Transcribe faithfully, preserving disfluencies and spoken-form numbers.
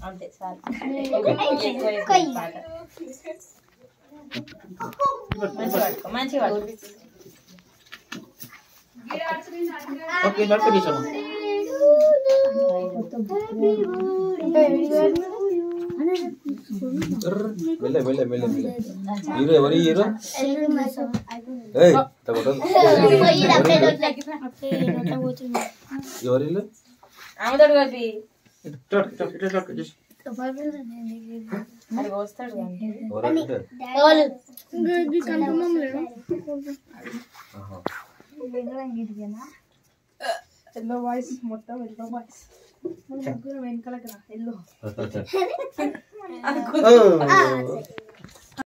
అంతే సార్ మంచిగా ఓకే నడిపేసాము మెల్ల మెల్ల మెల్ల మెల్ల హీరో ఎవరి హీరో ఏయ్ తగొట్టు ఎవరి ఇల్లు ఆమెతోడు కలిపి ఇట్లా ఇట్లా ఇట్లా జస్ట్ అది వస్తాడు ఎల్లో వాయిస్ మొత్తం ఎల్లో వాయిస్ వెనకాల ఎల్లో